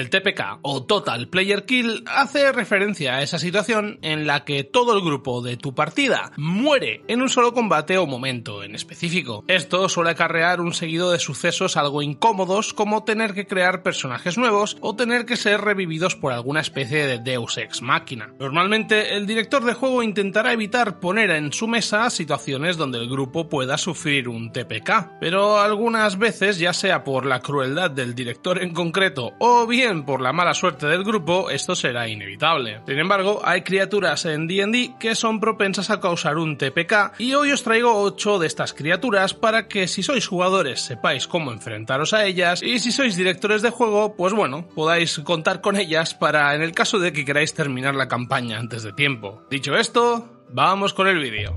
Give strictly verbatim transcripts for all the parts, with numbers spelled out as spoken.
El T P K o Total Player Kill hace referencia a esa situación en la que todo el grupo de tu partida muere en un solo combate o momento en específico. Esto suele acarrear un seguido de sucesos algo incómodos, como tener que crear personajes nuevos o tener que ser revividos por alguna especie de Deus Ex Machina. Normalmente el director de juego intentará evitar poner en su mesa situaciones donde el grupo pueda sufrir un T P K, pero algunas veces, ya sea por la crueldad del director en concreto o bien por la mala suerte del grupo, esto será inevitable. Sin embargo, hay criaturas en D and D que son propensas a causar un T P K y hoy os traigo ocho de estas criaturas para que, si sois jugadores, sepáis cómo enfrentaros a ellas, y si sois directores de juego, pues bueno, podáis contar con ellas para en el caso de que queráis terminar la campaña antes de tiempo. Dicho esto, vamos con el vídeo.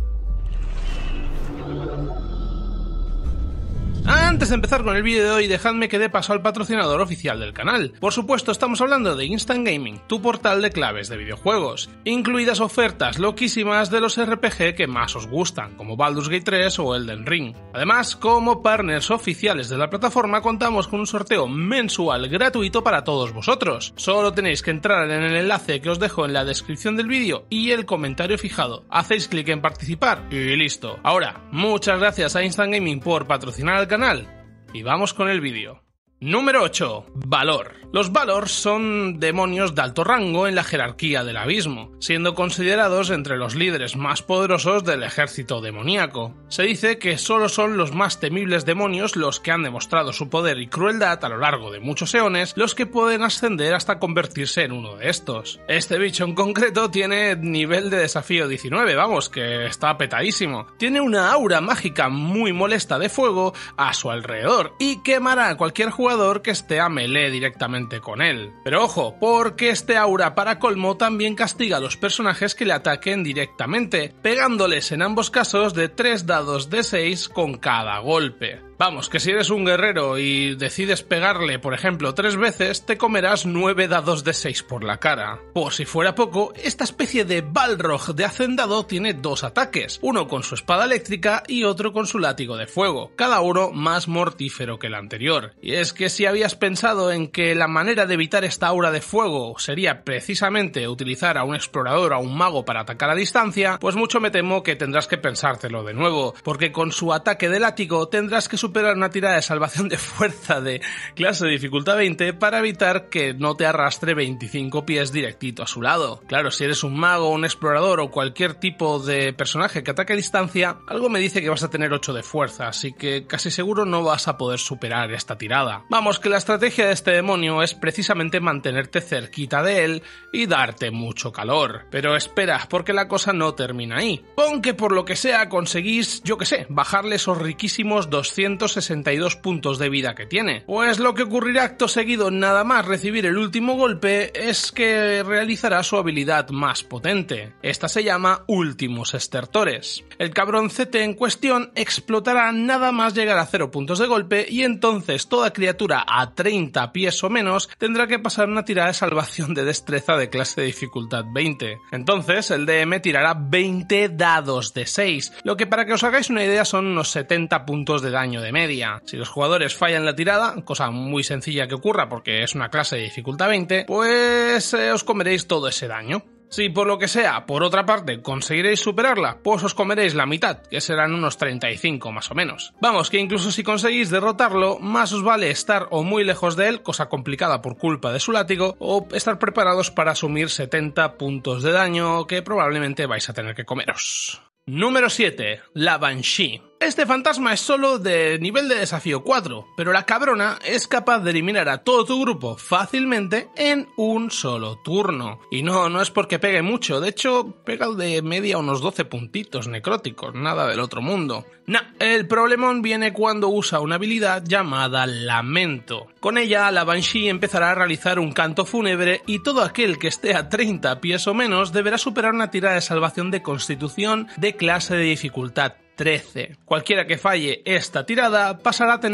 Antes de empezar con el vídeo de hoy, dejadme que dé paso al patrocinador oficial del canal. Por supuesto, estamos hablando de Instant Gaming, tu portal de claves de videojuegos, incluidas ofertas loquísimas de los R P G que más os gustan, como Baldur's Gate tres o Elden Ring. Además, como partners oficiales de la plataforma, contamos con un sorteo mensual gratuito para todos vosotros. Solo tenéis que entrar en el enlace que os dejo en la descripción del vídeo y el comentario fijado. Hacéis clic en participar y listo. Ahora, muchas gracias a Instant Gaming por patrocinar al canal. Canal. Y vamos con el vídeo. Número ocho. Valor. Los Valor son demonios de alto rango en la jerarquía del abismo, siendo considerados entre los líderes más poderosos del ejército demoníaco. Se dice que solo son los más temibles demonios los que han demostrado su poder y crueldad a lo largo de muchos eones los que pueden ascender hasta convertirse en uno de estos. Este bicho en concreto tiene nivel de desafío diecinueve, vamos, que está petadísimo. Tiene una aura mágica muy molesta de fuego a su alrededor y quemará a cualquier jugador jugador que esté a melee directamente con él. Pero ojo, porque este aura para colmo también castiga a los personajes que le ataquen directamente, pegándoles en ambos casos de tres dados de seis con cada golpe. Vamos, que si eres un guerrero y decides pegarle, por ejemplo, tres veces, te comerás nueve dados de seis por la cara. Por si fuera poco, esta especie de Balrog de hacendado tiene dos ataques, uno con su espada eléctrica y otro con su látigo de fuego, cada uno más mortífero que el anterior. Y es que si habías pensado en que la manera de evitar esta aura de fuego sería precisamente utilizar a un explorador o a un mago para atacar a distancia, pues mucho me temo que tendrás que pensártelo de nuevo, porque con su ataque de látigo tendrás que superar una tirada de salvación de fuerza de clase de dificultad veinte para evitar que no te arrastre veinticinco pies directito a su lado. Claro, si eres un mago, un explorador o cualquier tipo de personaje que ataque a distancia, algo me dice que vas a tener ocho de fuerza, así que casi seguro no vas a poder superar esta tirada. Vamos, que la estrategia de este demonio es precisamente mantenerte cerquita de él y darte mucho calor. Pero espera, porque la cosa no termina ahí. Pon que por lo que sea conseguís, yo que sé, bajarle esos riquísimos doscientos sesenta y dos puntos de vida que tiene. Pues lo que ocurrirá acto seguido, nada más recibir el último golpe, es que realizará su habilidad más potente. Esta se llama Últimos Estertores. El cabroncete en cuestión explotará nada más llegar a cero puntos de golpe y entonces toda criatura a treinta pies o menos tendrá que pasar una tirada de salvación de destreza de clase de dificultad veinte. Entonces el D M tirará veinte dados de seis, lo que para que os hagáis una idea son unos setenta puntos de daño de media. Si los jugadores fallan la tirada, cosa muy sencilla que ocurra porque es una clase de dificultad veinte, pues eh, os comeréis todo ese daño. Si por lo que sea, por otra parte, conseguiréis superarla, pues os comeréis la mitad, que serán unos treinta y cinco más o menos. Vamos, que incluso si conseguís derrotarlo, más os vale estar o muy lejos de él, cosa complicada por culpa de su látigo, o estar preparados para asumir setenta puntos de daño que probablemente vais a tener que comeros. Número siete. La Banshee. Este fantasma es solo de nivel de desafío cuatro, pero la cabrona es capaz de eliminar a todo tu grupo fácilmente en un solo turno. Y no, no es porque pegue mucho, de hecho pega de media unos doce puntitos necróticos, nada del otro mundo. No, el problemón viene cuando usa una habilidad llamada Lamento. Con ella, la Banshee empezará a realizar un canto fúnebre y todo aquel que esté a treinta pies o menos deberá superar una tirada de salvación de constitución de clase de dificultad trece. Cualquiera que falle esta tirada pasará a tener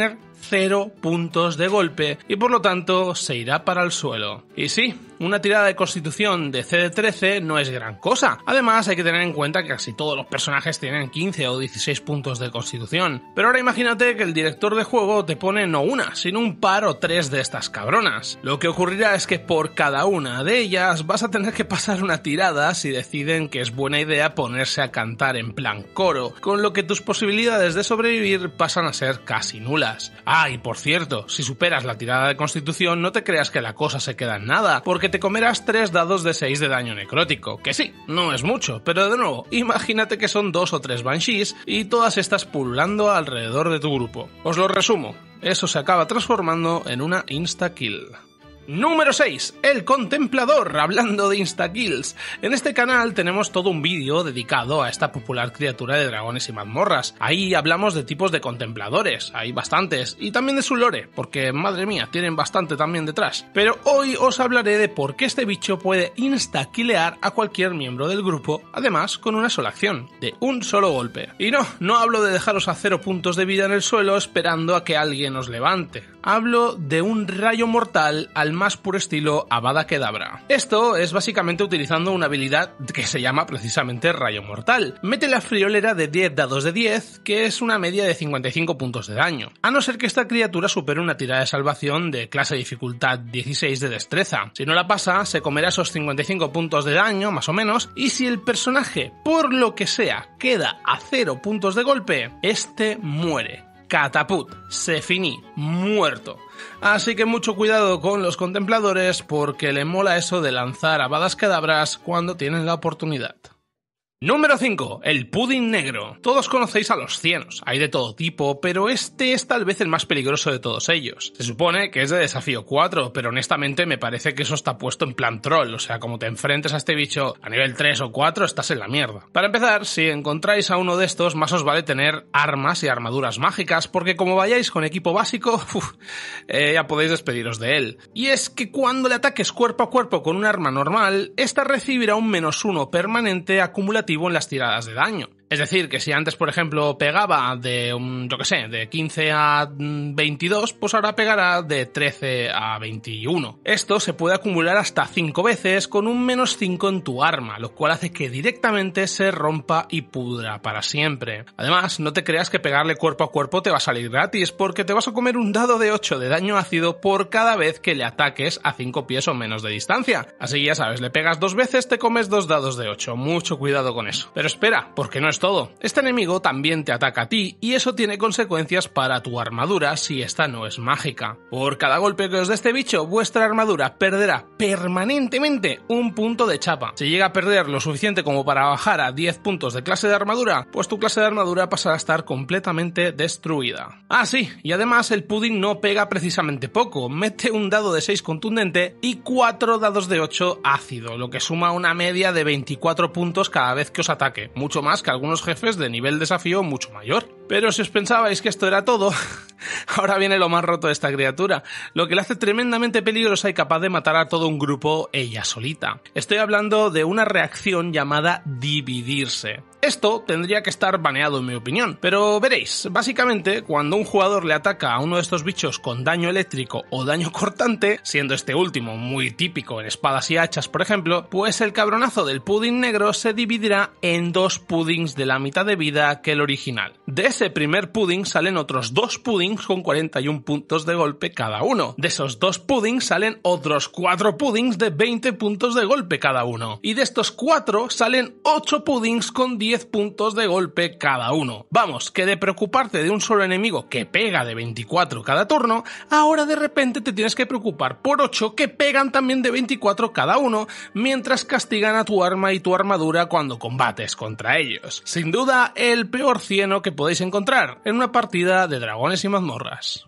cero puntos de golpe y por lo tanto se irá para el suelo. Y sí, una tirada de constitución de C D trece no es gran cosa. Además hay que tener en cuenta que casi todos los personajes tienen quince o dieciséis puntos de constitución. Pero ahora imagínate que el director de juego te pone no una, sino un par o tres de estas cabronas. Lo que ocurrirá es que por cada una de ellas vas a tener que pasar una tirada si deciden que es buena idea ponerse a cantar en plan coro, con lo que tus posibilidades de sobrevivir pasan a ser casi nulas. Ah, y por cierto, si superas la tirada de constitución no te creas que la cosa se queda en nada, porque te comerás tres dados de seis de daño necrótico, que sí, no es mucho, pero de nuevo, imagínate que son dos o tres banshees y todas estas pululando alrededor de tu grupo. Os lo resumo, eso se acaba transformando en una insta-kill. Número seis. El Contemplador, hablando de instakills. En este canal tenemos todo un vídeo dedicado a esta popular criatura de dragones y mazmorras. Ahí hablamos de tipos de contempladores, hay bastantes, y también de su lore, porque madre mía, tienen bastante también detrás. Pero hoy os hablaré de por qué este bicho puede instakilear a cualquier miembro del grupo, además con una sola acción, de un solo golpe. Y no, no hablo de dejaros a cero puntos de vida en el suelo esperando a que alguien os levante. Hablo de un rayo mortal al más puro estilo Avada Kedavra. Esto es básicamente utilizando una habilidad que se llama precisamente Rayo Mortal. Mete la friolera de diez dados de diez, que es una media de cincuenta y cinco puntos de daño, a no ser que esta criatura supere una tirada de salvación de clase dificultad dieciséis de destreza. Si no la pasa, se comerá esos cincuenta y cinco puntos de daño, más o menos, y si el personaje, por lo que sea, queda a cero puntos de golpe, este muere. Cataput, se finí, muerto. Así que mucho cuidado con los contempladores porque le mola eso de lanzar Avadas Kedavras cuando tienen la oportunidad. Número cinco. El Pudding Negro. Todos conocéis a los cienos, hay de todo tipo, pero este es tal vez el más peligroso de todos ellos. Se supone que es de desafío cuatro, pero honestamente me parece que eso está puesto en plan troll, o sea, como te enfrentes a este bicho a nivel tres o cuatro, estás en la mierda. Para empezar, si encontráis a uno de estos, más os vale tener armas y armaduras mágicas, porque como vayáis con equipo básico, uf, eh, ya podéis despediros de él. Y es que cuando le ataques cuerpo a cuerpo con un arma normal, esta recibirá un menos uno permanente acumulativo en las tiradas de daño. Es decir, que si antes, por ejemplo, pegaba de, um, yo que sé, de quince a veintidós, pues ahora pegará de trece a veintiuno. Esto se puede acumular hasta cinco veces con un menos cinco en tu arma, lo cual hace que directamente se rompa y pudra para siempre. Además, no te creas que pegarle cuerpo a cuerpo te va a salir gratis, porque te vas a comer un dado de ocho de daño ácido por cada vez que le ataques a cinco pies o menos de distancia. Así que ya sabes, le pegas dos veces, te comes dos dados de ocho. Mucho cuidado con eso. Pero espera, porque no es todo. Este enemigo también te ataca a ti y eso tiene consecuencias para tu armadura si esta no es mágica. Por cada golpe que os dé este bicho, vuestra armadura perderá permanentemente un punto de chapa. Si llega a perder lo suficiente como para bajar a diez puntos de clase de armadura, pues tu clase de armadura pasará a estar completamente destruida. Ah, sí, y además el pudding no pega precisamente poco, mete un dado de seis contundente y cuatro dados de ocho ácido, lo que suma una media de veinticuatro puntos cada vez que os ataque, mucho más que algunos jefes de nivel desafío mucho mayor. Pero si os pensabais que esto era todo, ahora viene lo más roto de esta criatura, lo que la hace tremendamente peligrosa y capaz de matar a todo un grupo ella solita. Estoy hablando de una reacción llamada dividirse. Esto tendría que estar baneado en mi opinión, pero veréis, básicamente cuando un jugador le ataca a uno de estos bichos con daño eléctrico o daño cortante, siendo este último muy típico en espadas y hachas por ejemplo, pues el cabronazo del pudding negro se dividirá en dos puddings de la mitad de vida que el original. De ese primer pudding salen otros dos puddings con cuarenta y un puntos de golpe cada uno. De esos dos puddings salen otros cuatro puddings de veinte puntos de golpe cada uno. Y de estos cuatro salen ocho puddings con diez puntos de golpe cada uno. Vamos, que de preocuparte de un solo enemigo que pega de veinticuatro cada turno, ahora de repente te tienes que preocupar por ocho que pegan también de veinticuatro cada uno, mientras castigan a tu arma y tu armadura cuando combates contra ellos. Sin duda, el peor cieno que podéis encontrar en una partida de dragones y mazmorras.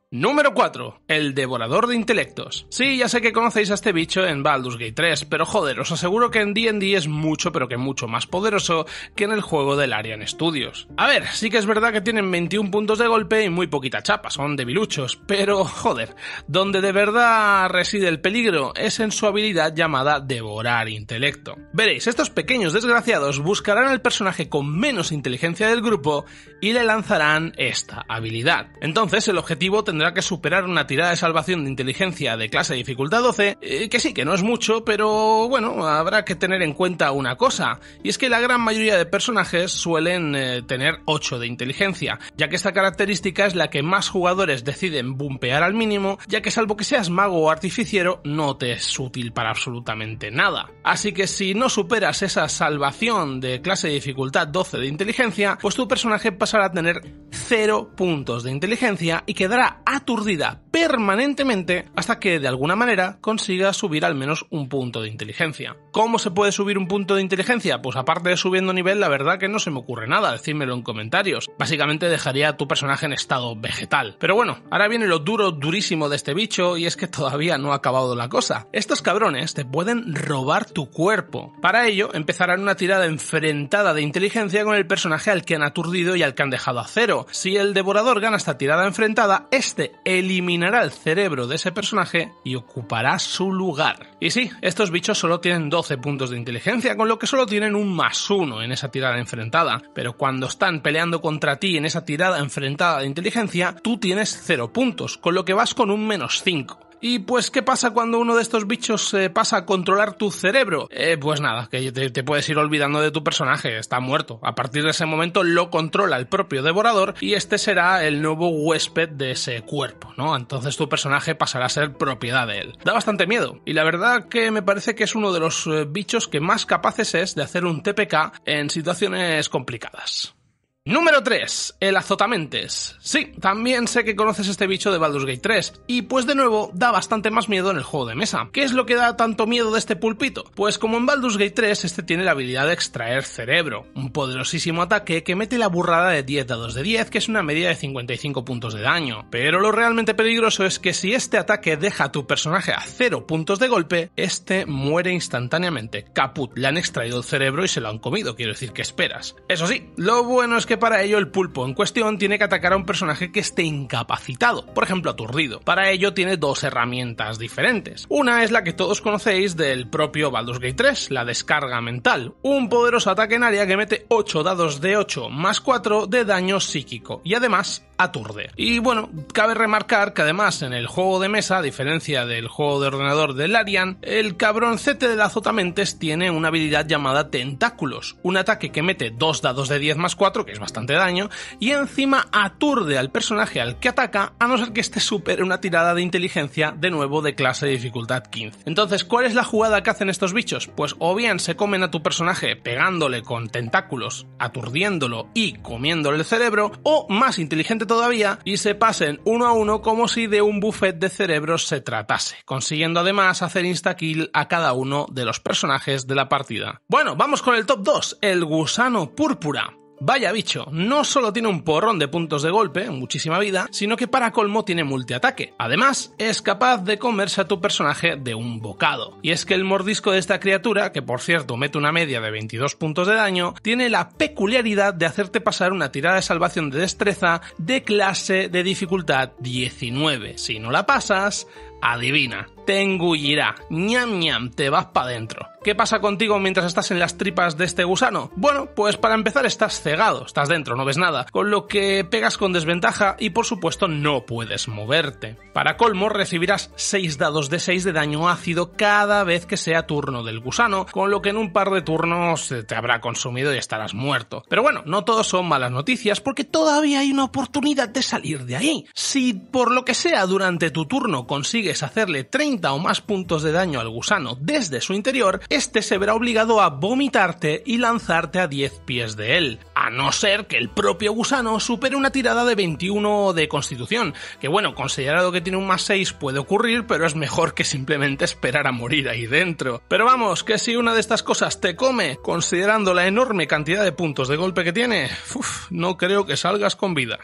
Número cuatro. El Devorador de Intelectos. Sí, ya sé que conocéis a este bicho en Baldur's Gate tres, pero joder, os aseguro que en D and D es mucho, pero que mucho más poderoso que en el juego del Larian Studios. A ver, sí que es verdad que tienen veintiún puntos de golpe y muy poquita chapa, son debiluchos, pero joder, donde de verdad reside el peligro es en su habilidad llamada Devorar Intelecto. Veréis, estos pequeños desgraciados buscarán al personaje con menos inteligencia del grupo y le lanzarán esta habilidad. Entonces el objetivo tendrá tendrá que superar una tirada de salvación de inteligencia de clase de dificultad doce, eh, que sí, que no es mucho, pero bueno, habrá que tener en cuenta una cosa, y es que la gran mayoría de personajes suelen eh, tener ocho de inteligencia, ya que esta característica es la que más jugadores deciden bumpear al mínimo, ya que salvo que seas mago o artificiero, no te es útil para absolutamente nada. Así que si no superas esa salvación de clase de dificultad doce de inteligencia, pues tu personaje pasará a tener cero puntos de inteligencia y quedará aturdida permanentemente hasta que de alguna manera consiga subir al menos un punto de inteligencia. ¿Cómo se puede subir un punto de inteligencia? Pues aparte de subiendo nivel, la verdad que no se me ocurre nada, decídmelo en comentarios. Básicamente dejaría a tu personaje en estado vegetal. Pero bueno, ahora viene lo duro, durísimo de este bicho, y es que todavía no ha acabado la cosa. Estos cabrones te pueden robar tu cuerpo. Para ello, empezarán una tirada enfrentada de inteligencia con el personaje al que han aturdido y al que han dejado a cero. Si el devorador gana esta tirada enfrentada, este eliminará el cerebro de ese personaje y ocupará su lugar. Y sí, estos bichos solo tienen doce puntos de inteligencia, con lo que solo tienen un más uno en esa tirada enfrentada, pero cuando están peleando contra ti en esa tirada enfrentada de inteligencia, tú tienes cero puntos, con lo que vas con un menos cinco. Y pues, ¿qué pasa cuando uno de estos bichos eh, pasa a controlar tu cerebro? Eh, pues nada, que te, te puedes ir olvidando de tu personaje, está muerto. A partir de ese momento lo controla el propio devorador y este será el nuevo huésped de ese cuerpo, ¿no? Entonces tu personaje pasará a ser propiedad de él. Da bastante miedo, y la verdad que me parece que es uno de los eh, bichos que más capaces es de hacer un T P K en situaciones complicadas. Número tres. El Azotamentes. Sí, también sé que conoces este bicho de Baldur's Gate tres, y pues de nuevo da bastante más miedo en el juego de mesa. ¿Qué es lo que da tanto miedo de este pulpito? Pues como en Baldur's Gate tres, este tiene la habilidad de extraer cerebro, un poderosísimo ataque que mete la burrada de diez dados de diez, que es una media de cincuenta y cinco puntos de daño. Pero lo realmente peligroso es que si este ataque deja a tu personaje a cero puntos de golpe, este muere instantáneamente. Caput, le han extraído el cerebro y se lo han comido, quiero decir, ¿qué esperas? Eso sí, lo bueno es que para ello el pulpo en cuestión tiene que atacar a un personaje que esté incapacitado, por ejemplo aturdido. Para ello tiene dos herramientas diferentes. Una es la que todos conocéis del propio Baldur's Gate tres, la descarga mental, un poderoso ataque en área que mete ocho dados de ocho más cuatro de daño psíquico y además aturde. Y bueno, cabe remarcar que además en el juego de mesa, a diferencia del juego de ordenador de Larian, el cabroncete del Azotamentes tiene una habilidad llamada Tentáculos, un ataque que mete dos dados de diez más cuatro, que es bastante daño, y encima aturde al personaje al que ataca, a no ser que este supere una tirada de inteligencia, de nuevo de clase de dificultad quince. Entonces, ¿cuál es la jugada que hacen estos bichos? Pues o bien se comen a tu personaje pegándole con tentáculos, aturdiéndolo y comiéndole el cerebro, o más inteligente todavía, y se pasen uno a uno como si de un buffet de cerebros se tratase, consiguiendo además hacer insta-kill a cada uno de los personajes de la partida. Bueno, vamos con el top dos, el Gusano Púrpura. Vaya bicho, no solo tiene un porrón de puntos de golpe, muchísima vida, sino que para colmo tiene multiataque. Además, es capaz de comerse a tu personaje de un bocado. Y es que el mordisco de esta criatura, que por cierto mete una media de veintidós puntos de daño, tiene la peculiaridad de hacerte pasar una tirada de salvación de destreza de clase de dificultad diecinueve. Si no la pasas, adivina, te engullirá, ñam ñam, te vas pa' dentro. ¿Qué pasa contigo mientras estás en las tripas de este gusano? Bueno, pues para empezar estás cegado, estás dentro, no ves nada, con lo que pegas con desventaja y por supuesto no puedes moverte. Para colmo recibirás seis dados de seis de daño ácido cada vez que sea turno del gusano, con lo que en un par de turnos te habrá consumido y estarás muerto. Pero bueno, no todos son malas noticias porque todavía hay una oportunidad de salir de ahí. Si por lo que sea durante tu turno consigues hacerle treinta o más puntos de daño al gusano desde su interior, este se verá obligado a vomitarte y lanzarte a diez pies de él, a no ser que el propio gusano supere una tirada de veintiuno de constitución, que bueno, considerado que tiene un más seis puede ocurrir, pero es mejor que simplemente esperar a morir ahí dentro. Pero vamos, que si una de estas cosas te come, considerando la enorme cantidad de puntos de golpe que tiene, uf, no creo que salgas con vida.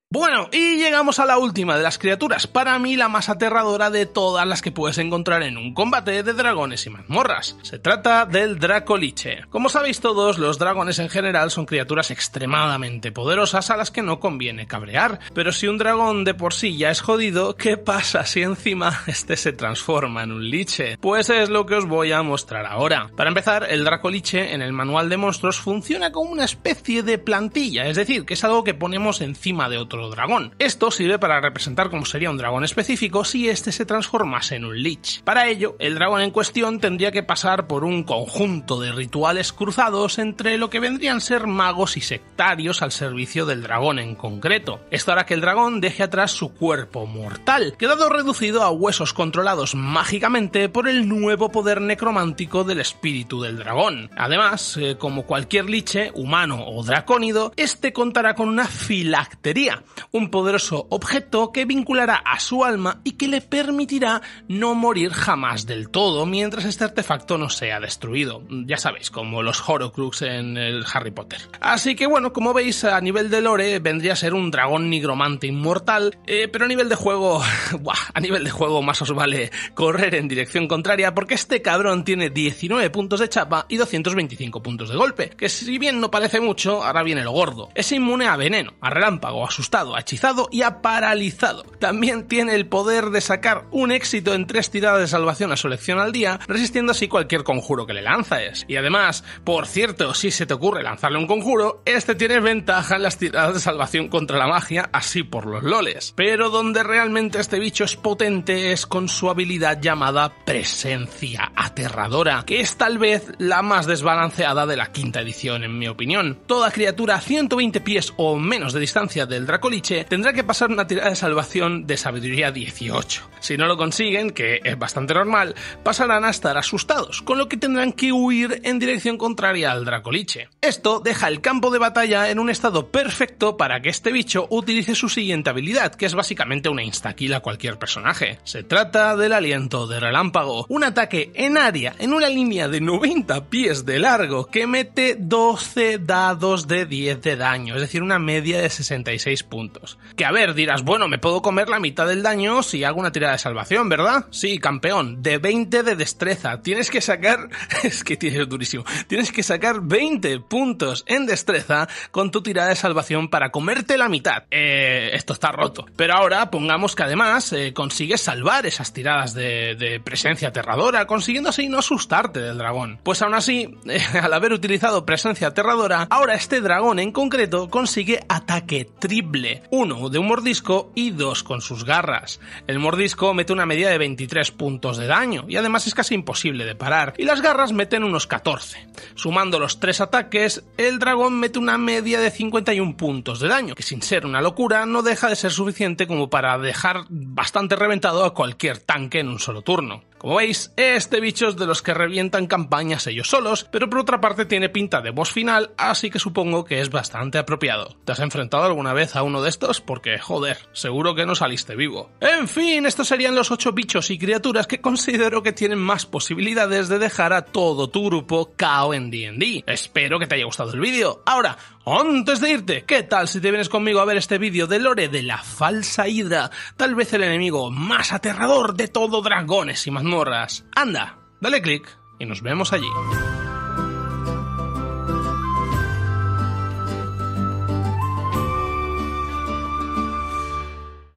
Bueno, y llegamos a la última de las criaturas, para mí la más aterradora de todas las que puedes encontrar en un combate de dragones y mazmorras. Se trata del Dracoliche. Como sabéis todos, los dragones en general son criaturas extremadamente poderosas a las que no conviene cabrear, pero si un dragón de por sí ya es jodido, ¿qué pasa si encima este se transforma en un liche? Pues es lo que os voy a mostrar ahora. Para empezar, el Dracoliche en el manual de monstruos funciona como una especie de plantilla, es decir, que es algo que ponemos encima de otro dragón. Esto sirve para representar cómo sería un dragón específico si este se transformase en un lich. Para ello, el dragón en cuestión tendría que pasar por un conjunto de rituales cruzados entre lo que vendrían a ser magos y sectarios al servicio del dragón en concreto. Esto hará que el dragón deje atrás su cuerpo mortal, quedando reducido a huesos controlados mágicamente por el nuevo poder necromántico del espíritu del dragón. Además, eh, como cualquier liche, humano o dracónido, este contará con una filactería, un poderoso objeto que vinculará a su alma y que le permitirá no morir jamás del todo mientras este artefacto no sea destruido. Ya sabéis, como los Horcrux en el Harry Potter. Así que bueno, como veis, a nivel de lore vendría a ser un dragón nigromante inmortal, eh, pero a nivel de juego, buah, a nivel de juego más os vale correr en dirección contraria, porque este cabrón tiene diecinueve puntos de chapa y doscientos veinticinco puntos de golpe, que si bien no parece mucho, ahora viene lo gordo. Es inmune a veneno, a relámpago, a asustado, a hechizado y a paralizado. También tiene el poder de sacar un éxito en tres tiradas de salvación a su elección al día, resistiendo así cualquier conjuro que le lanzas. Y además, por cierto, si se te ocurre lanzarle un conjuro, este tiene ventaja en las tiradas de salvación contra la magia, así por los loles. Pero donde realmente este bicho es potente es con su habilidad llamada Presencia Aterradora, que es tal vez la más desbalanceada de la quinta edición en mi opinión. Toda criatura a ciento veinte pies o menos de distancia del Dracoliche tendrá que pasar una tirada de salvación de sabiduría dieciocho. Si no lo consiguen, que es bastante normal, pasarán a estar asustados, con lo que tendrán que huir en dirección contraria al Dracoliche. Esto deja el campo de batalla en un estado perfecto para que este bicho utilice su siguiente habilidad, que es básicamente una insta-kill a cualquier personaje. Se trata del Aliento de Relámpago, un ataque en área en una línea de noventa pies de largo que mete doce dados de diez de daño, es decir, una media de sesenta y seis puntos. Que a ver, dirás, bueno, me puedo comer la mitad del daño si hago una tirada de salvación, ¿verdad? Sí, campeón, de veinte de destreza. Tienes que sacar, es que tienes durísimo, tienes que sacar veinte puntos en destreza con tu tirada de salvación para comerte la mitad. Eh, esto está roto. Pero ahora pongamos que además eh, consigues salvar esas tiradas de, de presencia aterradora, consiguiendo así no asustarte del dragón. Pues aún así, eh, al haber utilizado presencia aterradora, ahora este dragón en concreto consigue ataque triple, uno de un mordisco y dos con sus garras. El mordisco mete una media de veintitrés puntos de daño y además es casi imposible de parar, y las garras meten unos catorce. Sumando los tres ataques, el dragón mete una media de cincuenta y uno puntos de daño, que sin ser una locura no deja de ser suficiente como para dejar bastante reventado a cualquier tanque en un solo turno. Como veis, este bicho es de los que revientan campañas ellos solos, pero por otra parte tiene pinta de boss final, así que supongo que es bastante apropiado. ¿Te has enfrentado alguna vez a uno de estos? Porque, joder, seguro que no saliste vivo. En fin, estos serían los ocho bichos y criaturas que considero que tienen más posibilidades de dejar a todo tu grupo K O en D and D. Espero que te haya gustado el vídeo. Ahora, antes de irte, ¿qué tal si te vienes conmigo a ver este vídeo de lore de la falsa Hidra? Tal vez el enemigo más aterrador de todo dragones y mazmorras. Anda, dale click y nos vemos allí.